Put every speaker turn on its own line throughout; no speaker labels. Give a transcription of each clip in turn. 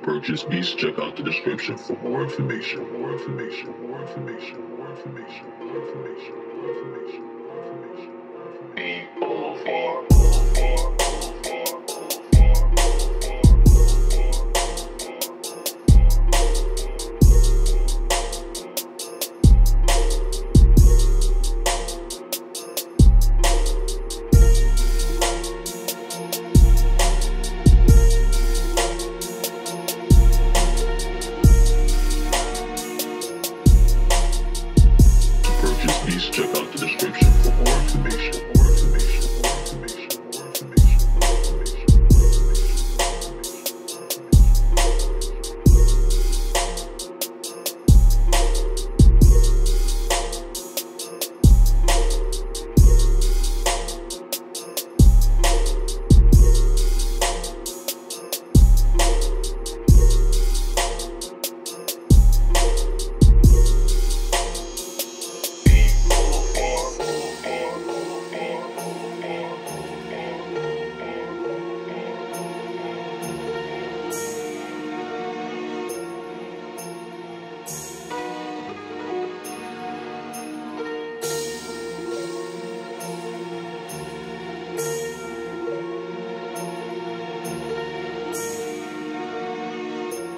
purchase beats, check out the description for more information. More information. More information. More information. More information. More information. More information. People Please check out the description for more information. More information. More information. More information. More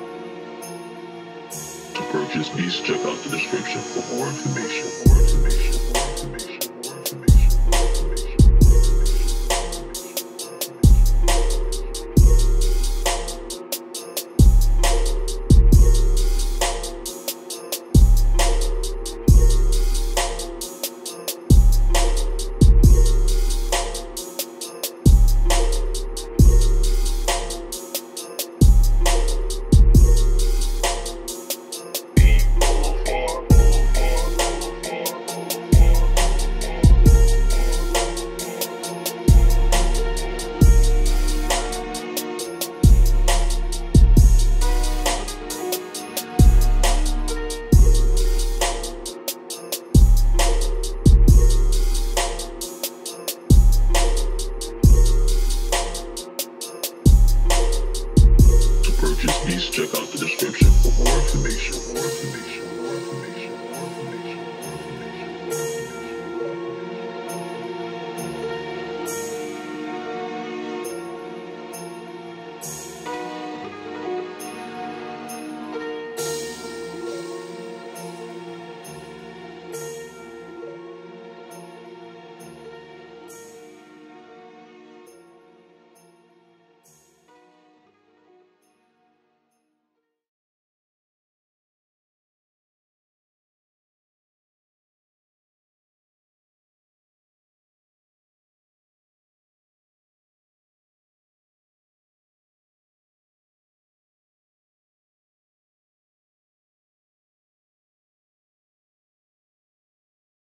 purchase, please check out the description for more information. More information.